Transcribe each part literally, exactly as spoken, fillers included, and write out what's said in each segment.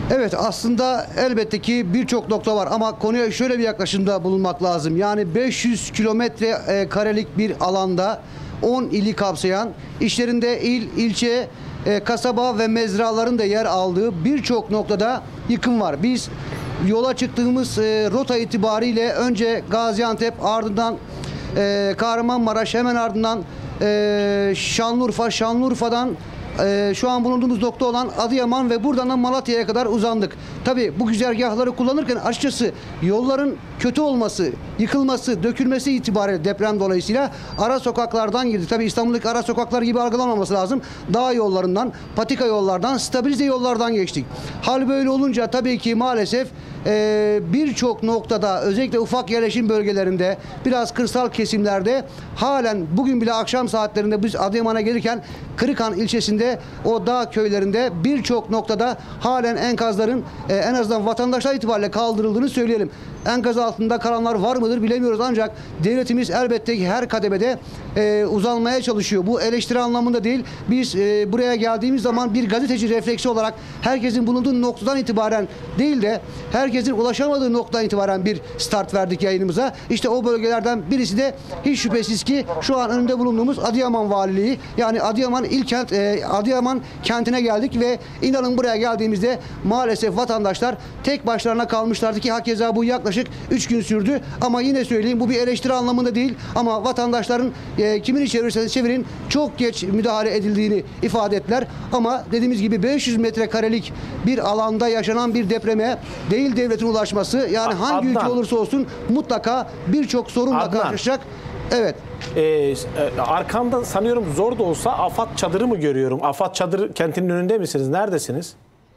Evet, aslında elbette ki birçok nokta var ama konuya şöyle bir yaklaşımda bulunmak lazım. Yani beş yüz kilometre e, karelik bir alanda on ili kapsayan, işlerinde il, ilçe, e, kasaba ve mezraların da yer aldığı birçok noktada yıkım var. Biz yola çıktığımız e, rota itibariyle önce Gaziantep, ardından e, Kahramanmaraş, hemen ardından e, Şanlıurfa, Şanlıurfa'dan Ee, şu an bulunduğumuz nokta olan Adıyaman ve buradan da Malatya'ya kadar uzandık. Tabii bu güzergahları kullanırken açıkçası yolların kötü olması, yıkılması, dökülmesi itibariyle deprem dolayısıyla ara sokaklardan girdik. Tabii İstanbul'daki ara sokaklar gibi algılanmaması lazım. Dağ yollarından, patika yollardan, stabilize yollardan geçtik. Hal böyle olunca tabii ki maalesef e, birçok noktada, özellikle ufak yerleşim bölgelerinde, biraz kırsal kesimlerde halen bugün bile akşam saatlerinde biz Adıyaman'a gelirken Kırıkhan ilçesinde o dağ köylerinde birçok noktada halen enkazların e, en azından vatandaşlar itibariyle kaldırıldığını söyleyelim. Enkaz altında kalanlar var mıdır bilemiyoruz ancak devletimiz elbette ki her kademede e, uzanmaya çalışıyor. Bu eleştiri anlamında değil. Biz e, buraya geldiğimiz zaman bir gazeteci refleksi olarak herkesin bulunduğu noktadan itibaren değil de herkesin ulaşamadığı noktadan itibaren bir start verdik yayınımıza. İşte o bölgelerden birisi de hiç şüphesiz ki şu an önünde bulunduğumuz Adıyaman Valiliği. Yani Adıyaman il kent, e, Adıyaman kentine geldik ve inanın buraya geldiğimizde maalesef vatandaşlar tek başlarına kalmışlardı ki hakeza bu yaklaşık üç gün sürdü. Ama yine söyleyeyim, bu bir eleştiri anlamında değil ama vatandaşların e, kimini çevirirseniz çevirin çok geç müdahale edildiğini ifade ettiler. Ama dediğimiz gibi beş yüz metrekarelik bir alanda yaşanan bir depreme değil devletin ulaşması, yani hangi Adnan, ülke olursa olsun mutlaka birçok sorunla Adnan, karşılaşacak. Evet. Ee, e, arkamda sanıyorum zor da olsa AFAD çadırı mı görüyorum? AFAD çadırı kentinin önünde misiniz? Neredesiniz?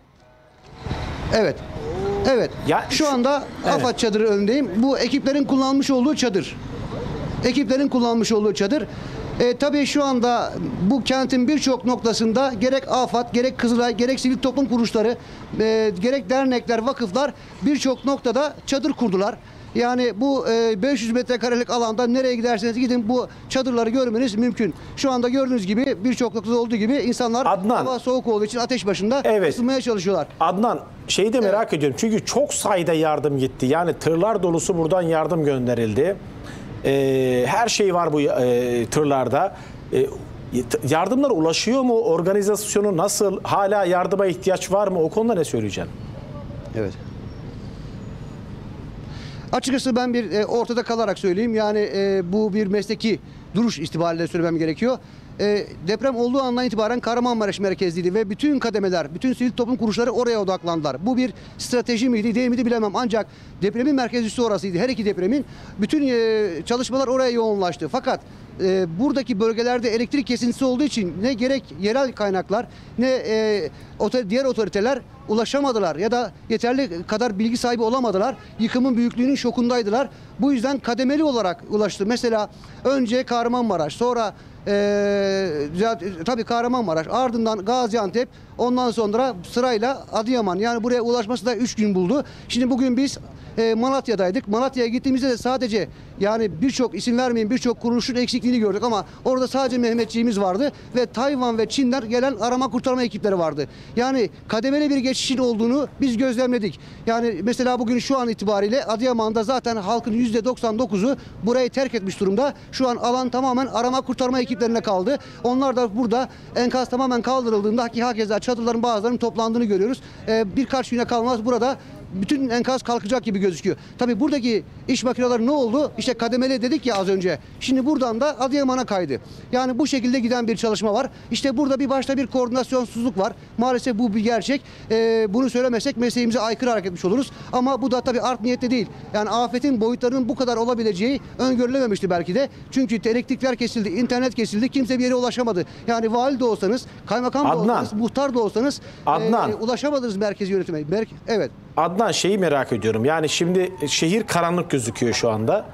Evet. Evet. Ya, şu anda evet. AFAD çadırı önündeyim. Bu ekiplerin kullanmış olduğu çadır. Ekiplerin kullanmış olduğu çadır. E, tabii şu anda bu kentin birçok noktasında gerek AFAD, gerek Kızılay, gerek sivil toplum kuruluşları, e, gerek dernekler, vakıflar birçok noktada çadır kurdular. Yani bu e, beş yüz metrekarelik alanda nereye giderseniz gidin bu çadırları görmeniz mümkün. Şu anda gördüğünüz gibi birçok noktada olduğu gibi insanlar Adnan, hava soğuk olduğu için ateş başında evet, ısınmaya çalışıyorlar. Adnan, şeyi de merak evet. ediyorum çünkü çok sayıda yardım gitti. Yani tırlar dolusu buradan yardım gönderildi. Ee, her şey var bu e, tırlarda. E, yardımlar ulaşıyor mu? Organizasyonu nasıl? Hala yardıma ihtiyaç var mı? O konuda ne söyleyeceksin? Evet. Açıkçası ben bir e, ortada kalarak söyleyeyim. Yani e, bu bir mesleki duruş itibariyle söylemem gerekiyor. E, deprem olduğu andan itibaren Kahramanmaraş merkezliydi ve bütün kademeler, bütün sivil toplum kuruluşları oraya odaklandılar. Bu bir strateji miydi, değil miydi bilemem. Ancak depremin merkezcisi orasıydı. Her iki depremin bütün e, çalışmalar oraya yoğunlaştı. Fakat e, buradaki bölgelerde elektrik kesintisi olduğu için ne gerek yerel kaynaklar ne e, otor diğer otoriteler ulaşamadılar ya da yeterli kadar bilgi sahibi olamadılar. Yıkımın büyüklüğünün şokundaydılar. Bu yüzden kademeli olarak ulaştı. Mesela önce Kahramanmaraş, sonra Ee, tabii Kahramanmaraş, ardından Gaziantep, ondan sonra sırayla Adıyaman. Yani buraya ulaşması da üç gün buldu. Şimdi bugün biz e, Malatya'daydık. Malatya'ya gittiğimizde de sadece yani birçok isim vermeyin birçok kuruluşun eksikliğini gördük ama orada sadece Mehmetçiğimiz vardı ve Tayvan ve Çin'den gelen arama kurtarma ekipleri vardı. Yani kademeli bir geçişin olduğunu biz gözlemledik. Yani mesela bugün şu an itibariyle Adıyaman'da zaten halkın yüzde doksan dokuzu burayı terk etmiş durumda. Şu an alan tamamen arama kurtarma ekiplerine kaldı. Onlar da burada enkaz tamamen kaldırıldığında ki hakeza çadırların bazılarının toplandığını görüyoruz. Ee, birkaç güne kalmaz burada bütün enkaz kalkacak gibi gözüküyor. Tabii buradaki iş makineleri ne oldu? İşte kademeli dedik ya az önce. Şimdi buradan da Adıyaman'a kaydı. Yani bu şekilde giden bir çalışma var. İşte burada bir başta bir koordinasyonsuzluk var. Maalesef bu bir gerçek. Ee, bunu söylemesek mesleğimize aykırı hareket etmiş oluruz. Ama bu da tabii art niyetli değil. Yani afetin boyutlarının bu kadar olabileceği öngörülememişti belki de. Çünkü elektrikler kesildi, internet kesildi. Kimse bir yere ulaşamadı. Yani vali de olsanız, kaymakam da olsanız, muhtar da olsanız Adnan, e, ulaşamadınız merkezi yönetime. Merk evet. Adnan, şeyi merak ediyorum. Yani şimdi şehir karanlık gözüküyor şu anda.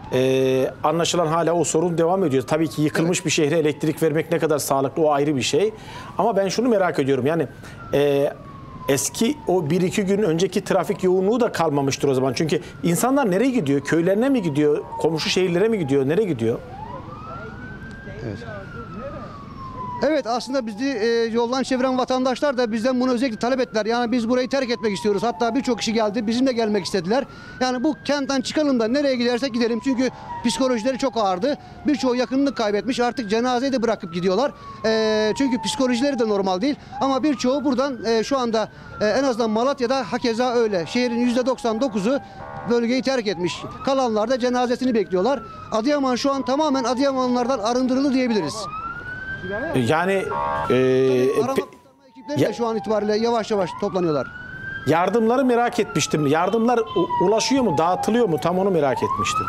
Ee, anlaşılan hala o sorun devam ediyor. Tabii ki yıkılmış evet. bir şehre elektrik vermek ne kadar sağlıklı o ayrı bir şey. Ama ben şunu merak ediyorum. Yani e, eski o bir iki gün önceki trafik yoğunluğu da kalmamıştır o zaman. Çünkü insanlar nereye gidiyor? Köylerine mi gidiyor? Komşu şehirlere mi gidiyor? Nereye gidiyor? Evet. Evet, aslında bizi e, yoldan çeviren vatandaşlar da bizden bunu özellikle talep ettiler. Yani biz burayı terk etmek istiyoruz. Hatta birçok kişi geldi, bizimle gelmek istediler. Yani bu kentten çıkalım da nereye gidersek gidelim. Çünkü psikolojileri çok ağırdı. Birçoğu yakınını kaybetmiş. Artık cenazeyi de bırakıp gidiyorlar. E, çünkü psikolojileri de normal değil. Ama birçoğu buradan e, şu anda e, en azından Malatya'da hakeza öyle. Şehrin yüzde doksan dokuzu bölgeyi terk etmiş. Kalanlar da cenazesini bekliyorlar. Adıyaman şu an tamamen Adıyamanlılardan arındırıldı diyebiliriz. Yani e, Arama pe- kurtarma ekipleri Ya- de şu an itibariyle yavaş yavaş toplanıyorlar. yardımları merak etmiştim. Yardımlar u- ulaşıyor mu, dağıtılıyor mu? Tam onu merak etmiştim.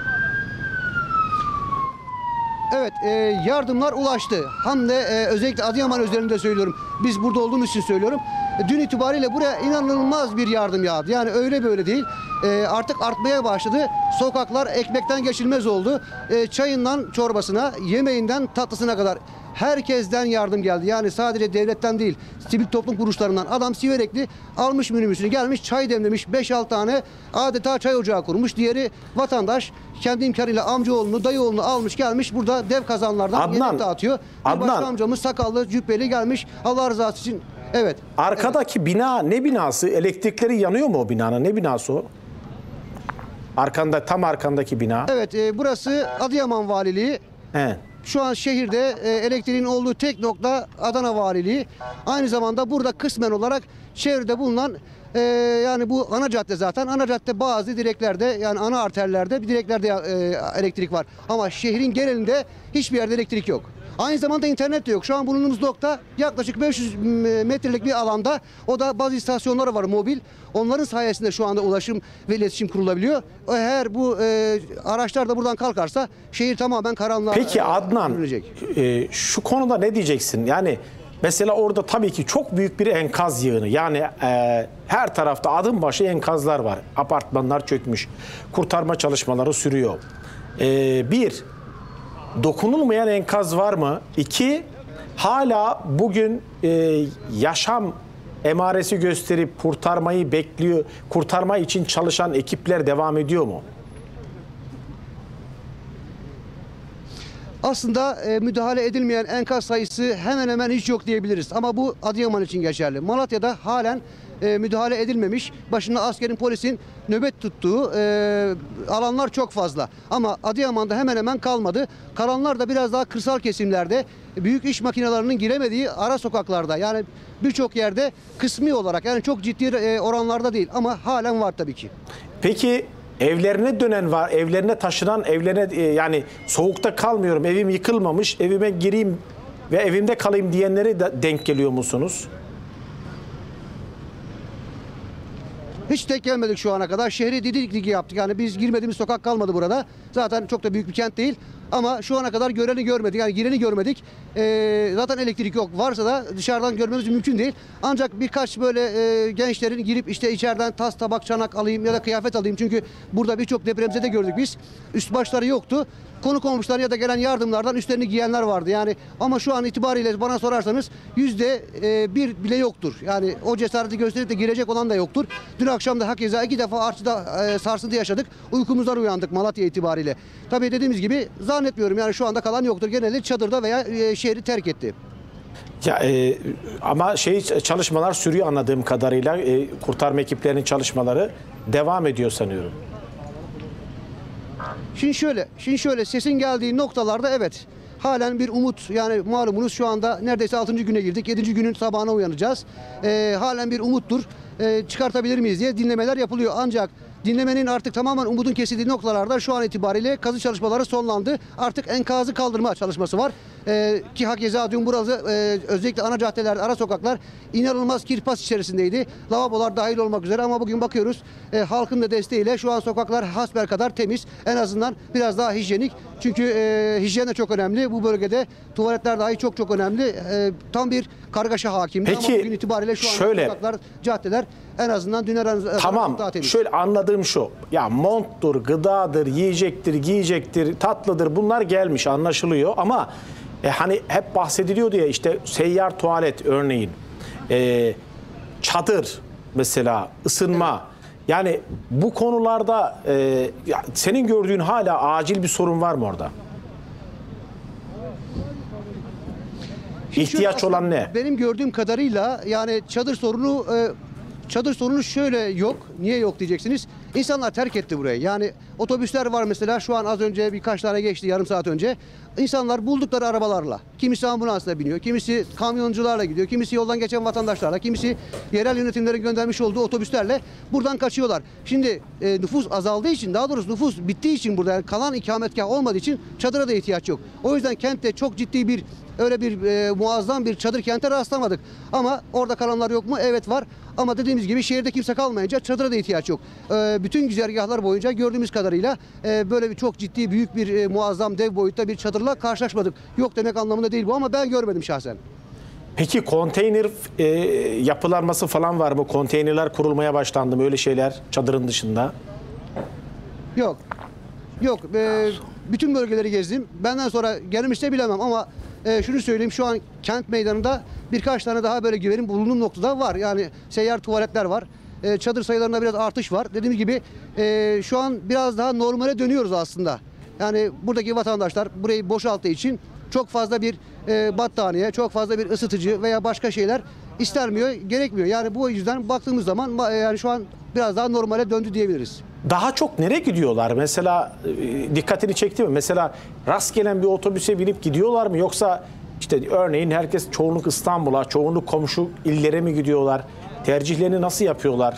Evet, e, yardımlar ulaştı. Hem de e, özellikle Adıyaman özelinde söylüyorum. Biz burada olduğumuz için söylüyorum. E, dün itibariyle buraya inanılmaz bir yardım yağdı. Yani öyle böyle değil. E, artık artmaya başladı. Sokaklar ekmekten geçilmez oldu. E, çayından çorbasına, yemeğinden tatlısına kadar herkesten yardım geldi. Yani sadece devletten değil, sivil toplum kuruluşlarından. Adam Siverekli almış minibüsünü, gelmiş çay demlemiş, beş altı tane adeta çay ocağı kurmuş. Diğeri vatandaş kendi imkanıyla amcaoğlunu, dayıoğlunu almış gelmiş burada dev kazanlardan Adnan, yemek dağıtıyor. Bir Adnan. başka amcamız sakallı, cübbeli gelmiş Allah rızası için. Evet. Arkadaki bina ne binası? Elektrikleri yanıyor mu o binanın? Ne binası o? Arkanda, tam arkandaki bina. Evet, e, burası Adıyaman Valiliği. He. Şu an şehirde e, elektriğin olduğu tek nokta Adana Valiliği. Aynı zamanda burada kısmen olarak çevrede bulunan e, yani bu ana cadde zaten. Ana cadde bazı direklerde yani ana arterlerde bir direklerde e, elektrik var. Ama şehrin genelinde hiçbir yerde elektrik yok. Aynı zamanda internet de yok. Şu an bulunduğumuz nokta yaklaşık beş yüz metrelik bir alanda. O da bazı istasyonları var mobil. Onların sayesinde şu anda ulaşım ve iletişim kurulabiliyor. Eğer bu e, araçlar da buradan kalkarsa şehir tamamen karanlığa Peki e, Adnan, bürünecek. e, şu konuda ne diyeceksin? Yani mesela orada tabii ki çok büyük bir enkaz yığını. Yani e, her tarafta adım başı enkazlar var. Apartmanlar çökmüş. Kurtarma çalışmaları sürüyor. E, bir, dokunulmayan enkaz var mı? İki, hala bugün e, yaşam emaresi gösterip kurtarmayı bekliyor, kurtarma için çalışan ekipler devam ediyor mu? Aslında e, müdahale edilmeyen enkaz sayısı hemen hemen hiç yok diyebiliriz. Ama bu Adıyaman için geçerli. Malatya'da halen e, müdahale edilmemiş. Başında askerin, polisin nöbet tuttuğu e, alanlar çok fazla. Ama Adıyaman'da hemen hemen kalmadı. Kalanlar da biraz daha kırsal kesimlerde, büyük iş makinelerinin giremediği ara sokaklarda. Yani birçok yerde kısmi olarak, yani çok ciddi e, oranlarda değil ama halen var tabii ki. Peki evlerine dönen var, evlerine taşınan, evlerine e, yani soğukta kalmıyorum, evim yıkılmamış, evime gireyim ve evimde kalayım diyenlere de denk geliyor musunuz? Hiç tek gelmedik şu ana kadar. Şehri Didik Ligi yaptık. Yani biz girmediğimiz sokak kalmadı burada. Zaten çok da büyük bir kent değil. Ama şu ana kadar göreni görmedik. Yani gireni görmedik. Ee, zaten elektrik yok. Varsa da dışarıdan görmemiz mümkün değil. Ancak birkaç böyle e, gençlerin girip işte içeriden tas, tabak, çanak alayım ya da kıyafet alayım. Çünkü burada birçok depremzede gördük biz. Üst başları yoktu. Konu komşular ya da gelen yardımlardan üstlerini giyenler vardı. Yani ama şu an itibariyle bana sorarsanız yüzde e, bir bile yoktur. Yani o cesareti gösterip de girecek olan da yoktur. Dün akşam da hakeza iki defa artçıda e, sarsıntı yaşadık. Uykumuzdan uyandık Malatya itibariyle. Tabii dediğimiz gibi zannetmiyorum yani şu anda kalan yoktur. Genelde çadırda veya e, şehri terk etti. Ya e, ama şey çalışmalar sürüyor anladığım kadarıyla. E, kurtarma ekiplerinin çalışmaları devam ediyor sanıyorum. Şimdi şöyle, şimdi şöyle sesin geldiği noktalarda evet halen bir umut, yani malumunuz şu anda neredeyse altıncı güne girdik. yedinci günün sabahına uyanacağız. Ee, halen bir umuttur. Ee, çıkartabilir miyiz diye dinlemeler yapılıyor. Ancak dinlemenin artık tamamen umudun kesildiği noktalarda şu an itibariyle kazı çalışmaları sonlandı. Artık enkazı kaldırma çalışması var. Ee, ki hakeza dün burası e, özellikle ana caddeler, ara sokaklar inanılmaz kirpas içerisindeydi. Lavabolar dahil olmak üzere ama bugün bakıyoruz e, halkın da desteğiyle şu an sokaklar hasbelkadar temiz. En azından biraz daha hijyenik. Çünkü e, hijyen de çok önemli. Bu bölgede tuvaletler dahi çok çok önemli. E, tam bir kargaşa hakimdi Peki, ama bugün itibariyle şu an şöyle, sokaklar, caddeler en azından dün aranızda tamam, daha temiz. şöyle anladığım şu. Ya monttur, gıdadır, yiyecektir, giyecektir, tatlıdır bunlar gelmiş anlaşılıyor ama e, hani hep bahsediliyordu ya işte seyyar tuvalet örneğin. E, çadır mesela, ısınma. Yani bu konularda e, ya senin gördüğün hala acil bir sorun var mı orada? Şimdi şöyle, İhtiyaç aslında olan ne? Benim gördüğüm kadarıyla yani çadır sorunu e, çadır sorunu şöyle yok. Niye yok diyeceksiniz. İnsanlar terk etti burayı. Yani otobüsler var mesela, şu an az önce birkaç tane geçti, yarım saat önce. İnsanlar buldukları arabalarla, kimisi ambulansla biniyor, kimisi kamyoncularla gidiyor, kimisi yoldan geçen vatandaşlarla, kimisi yerel yönetimlerin göndermiş olduğu otobüslerle buradan kaçıyorlar. Şimdi e, nüfus azaldığı için, daha doğrusu nüfus bittiği için burada, yani kalan ikametgah olmadığı için çadıra da ihtiyaç yok. O yüzden kentte çok ciddi bir öyle bir e, muazzam bir çadır kente rastlamadık. Ama orada kalanlar yok mu? Evet var. Ama dediğimiz gibi şehirde kimse kalmayınca çadıra da ihtiyaç yok. E, bütün güzergahlar boyunca gördüğümüz kadarıyla e, böyle bir çok ciddi, büyük bir e, muazzam dev boyutta bir çadırla karşılaşmadık. Yok demek anlamında değil bu, ama ben görmedim şahsen. Peki konteyner e, yapılanması falan var mı? Konteynerler kurulmaya başlandı mı? Öyle şeyler çadırın dışında. Yok. Yok. E, bütün bölgeleri gezdim. Benden sonra gelmişse bilemem, ama e, şunu söyleyeyim, şu an kent meydanında birkaç tane daha böyle güvenin bulunduğum noktada var. Yani seyyar tuvaletler var. E, çadır sayılarında biraz artış var. Dediğim gibi e, şu an biraz daha normale dönüyoruz aslında. Yani buradaki vatandaşlar burayı boşalttığı için çok fazla bir e, battaniye, çok fazla bir ısıtıcı veya başka şeyler istenmiyor, gerekmiyor. Yani bu yüzden baktığımız zaman yani şu an biraz daha normale döndü diyebiliriz. Daha çok nereye gidiyorlar? Mesela e, dikkatini çekti mi? Mesela rast gelen bir otobüse binip gidiyorlar mı? Yoksa işte örneğin herkes, çoğunluk İstanbul'a, çoğunluk komşu illere mi gidiyorlar? Tercihlerini nasıl yapıyorlar?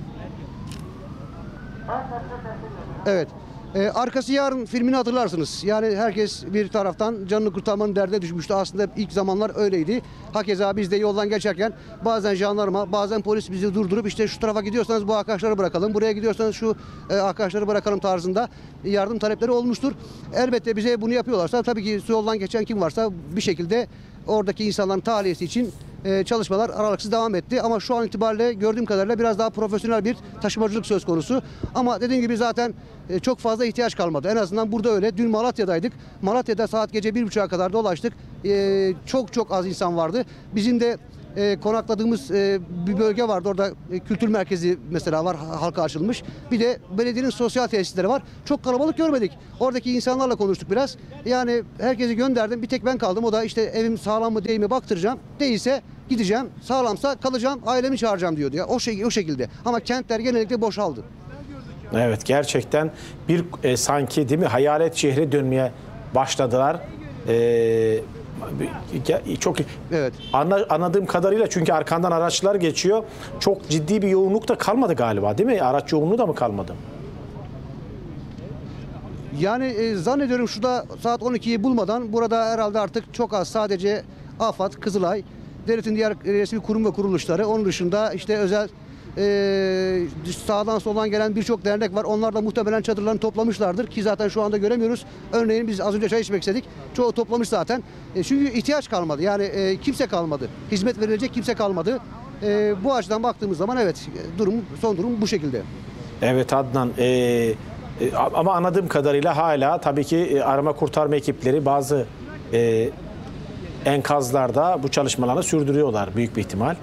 Evet. Ee, Arkası Yarın filmini hatırlarsınız. Yani herkes bir taraftan canını kurtarmanın derdine düşmüştü. Aslında ilk zamanlar öyleydi. Hakeza biz de yoldan geçerken bazen jandarma, bazen polis bizi durdurup işte şu tarafa gidiyorsanız bu arkadaşları bırakalım, buraya gidiyorsanız şu e, arkadaşları bırakalım tarzında yardım talepleri olmuştur. Elbette bize bunu yapıyorlarsa tabii ki su yoldan geçen kim varsa bir şekilde oradaki insanların tahliyesi için e, çalışmalar aralıksız devam etti. Ama şu an itibariyle gördüğüm kadarıyla biraz daha profesyonel bir taşımacılık söz konusu. Ama dediğim gibi zaten e, çok fazla ihtiyaç kalmadı. En azından burada öyle. Dün Malatya'daydık. Malatya'da saat gece bir buçuğa kadar dolaştık. E, çok çok az insan vardı. Bizim de e, konakladığımız e, bir bölge vardı. Orada e, kültür merkezi mesela var, halka açılmış. Bir de belediyenin sosyal tesisleri var. Çok kalabalık görmedik. Oradaki insanlarla konuştuk biraz. Yani herkesi gönderdim. Bir tek ben kaldım. O da işte evim sağlam mı değil mi baktıracağım. Değilse gideceğim. Sağlamsa kalacağım. Ailemi çağıracağım diyordu ya. O, şey, o şekilde. Ama kentler genellikle boşaldı. Evet, gerçekten bir e, sanki değil mi, hayalet şehre dönmeye başladılar. E, çok Evet. anla, anladığım kadarıyla, çünkü arkandan araçlar geçiyor. Çok ciddi bir yoğunluk da kalmadı galiba, değil mi? Araç yoğunluğu da mı kalmadı? Yani e, zannediyorum şurada saat on ikiyi bulmadan burada herhalde artık çok az, sadece AFAD, Kızılay, devletin diğer resmi kurum ve kuruluşları, onun dışında işte özel e, sağdan soldan gelen birçok dernek var. Onlar da muhtemelen çadırlarını toplamışlardır ki zaten şu anda göremiyoruz. Örneğin biz az önce çay içmek istedik. Çoğu toplamış zaten. E, çünkü ihtiyaç kalmadı. Yani e, kimse kalmadı. Hizmet verilecek kimse kalmadı. E, bu açıdan baktığımız zaman evet, durum, son durum bu şekilde. Evet Adnan. E, e, ama anladığım kadarıyla hala tabii ki e, arama kurtarma ekipleri bazı e, enkazlarda bu çalışmalarını sürdürüyorlar büyük bir ihtimal.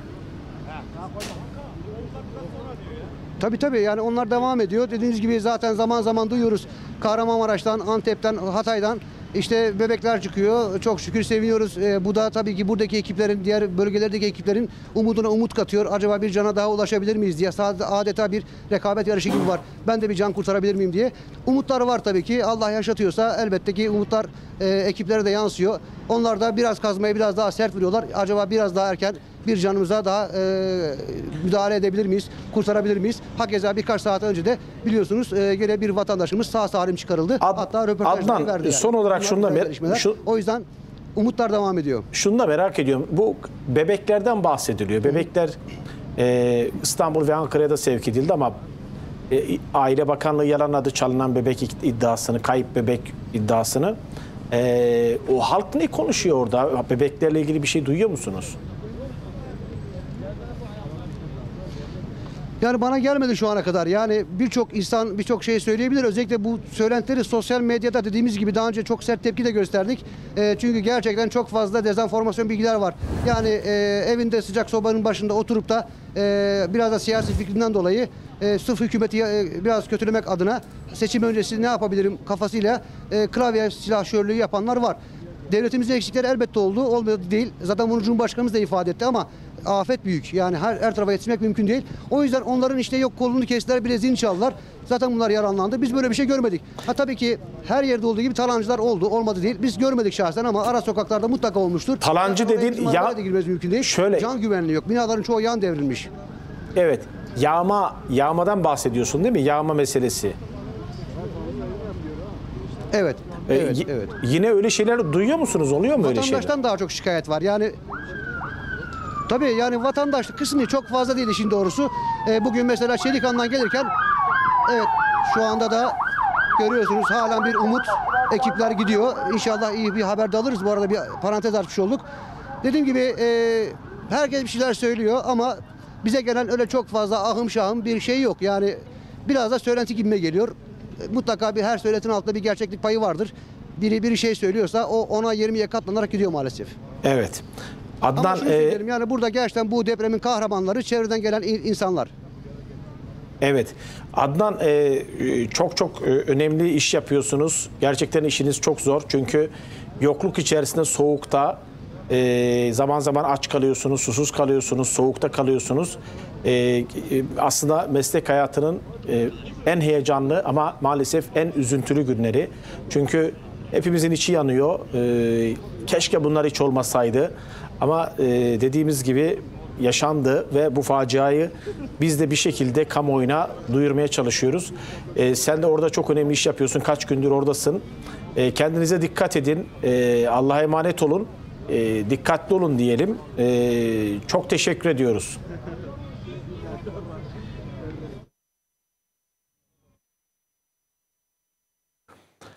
Tabii tabii, yani onlar devam ediyor. Dediğiniz gibi zaten zaman zaman duyuyoruz. Kahramanmaraş'tan, Antep'ten, Hatay'dan işte bebekler çıkıyor. Çok şükür seviniyoruz. Ee, bu da tabii ki buradaki ekiplerin, diğer bölgelerdeki ekiplerin umuduna umut katıyor. Acaba bir cana daha ulaşabilir miyiz diye. Sadece adeta bir rekabet yarışı gibi var. Ben de bir can kurtarabilir miyim diye. Umutlar var tabii ki. Allah yaşatıyorsa elbette ki umutlar e, ekiplere de yansıyor. Onlar da biraz kazmayı biraz daha sert vuruyorlar. Acaba biraz daha erken bir canımıza daha e, müdahale edebilir miyiz, kurtarabilir miyiz? Hakeza birkaç saat önce de biliyorsunuz e, gene bir vatandaşımız sağ salim çıkarıldı. Ad, Hatta röportajları Adnan, verdi. Yani. son olarak şunu da şu, o yüzden umutlar devam ediyor. Şunu da merak ediyorum. Bu bebeklerden bahsediliyor. Bebekler e, İstanbul ve Ankara'ya da sevk edildi ama e, Aile Bakanlığı yalanladı çalınan bebek iddiasını, kayıp bebek iddiasını. E, o halk ne konuşuyor orada? Bebeklerle ilgili bir şey duyuyor musunuz? Yani bana gelmedi şu ana kadar. Yani birçok insan birçok şey söyleyebilir. Özellikle bu söylentileri sosyal medyada dediğimiz gibi daha önce çok sert tepki de gösterdik. E, çünkü gerçekten çok fazla dezenformasyon bilgiler var. Yani e, evinde sıcak sobanın başında oturup da e, biraz da siyasi fikrinden dolayı e, sırf hükümeti e, biraz kötülemek adına seçim öncesi ne yapabilirim kafasıyla e, klavye silahşörlüğü yapanlar var. devletimizin eksikleri elbette oldu. Olmadı değil. Zaten bunu Cumhurbaşkanımız da ifade etti ama afet büyük. Yani her, her tarafa yetişmek mümkün değil. O yüzden onların işte yok kolunu kestiler, bileziğini çaldılar. Zaten bunlar yaralandı. Biz böyle bir şey görmedik. Ha tabii ki her yerde olduğu gibi talancılar oldu. Olmadı değil. Biz görmedik şahsen ama ara sokaklarda mutlaka olmuştur. Talancı Zaten oraya dedin, bizim ya- arabaya da girmemiz mümkün değil. Şöyle- Can güvenliği yok. Binaların çoğu yan devrilmiş. Evet. Yağma, yağmadan bahsediyorsun değil mi? Yağma meselesi. Evet. Ee, Evet, y- evet. Yine öyle şeyler duyuyor musunuz? Oluyor mu öyle şeyler? Vatandaştan daha çok şikayet var. Yani tabii yani vatandaş kısmı çok fazla değil işin doğrusu. Ee, bugün mesela Çelikan'dan gelirken evet şu anda da görüyorsunuz halen bir umut. Ekipler gidiyor. İnşallah iyi bir haber de alırız. Bu arada bir parantez açmış olduk. Dediğim gibi e, herkes bir şeyler söylüyor ama bize gelen öyle çok fazla ahım şahım bir şey yok. Yani biraz da söylenti gibime geliyor. E, Mutlaka bir her söyletin altında bir gerçeklik payı vardır. Biri bir şey söylüyorsa o ona yirmiye katlanarak gidiyor maalesef. Evet. Ama Adnan, şunu e, söyleyelim yani burada gerçekten bu depremin kahramanları çevreden gelen in- insanlar. evet. Adnan, e, çok çok e, önemli iş yapıyorsunuz. Gerçekten işiniz çok zor. Çünkü yokluk içerisinde, soğukta, e, zaman zaman aç kalıyorsunuz, susuz kalıyorsunuz, soğukta kalıyorsunuz. E, e, aslında meslek hayatının e, en heyecanlı ama maalesef en üzüntülü günleri. Çünkü hepimizin içi yanıyor. E, keşke bunlar hiç olmasaydı. Ama e, dediğimiz gibi yaşandı ve bu faciayı biz de bir şekilde kamuoyuna duyurmaya çalışıyoruz. E, sen de orada çok önemli iş yapıyorsun. Kaç gündür oradasın. E, kendinize dikkat edin. E, Allah'a emanet olun. E, dikkatli olun diyelim. E, çok teşekkür ediyoruz.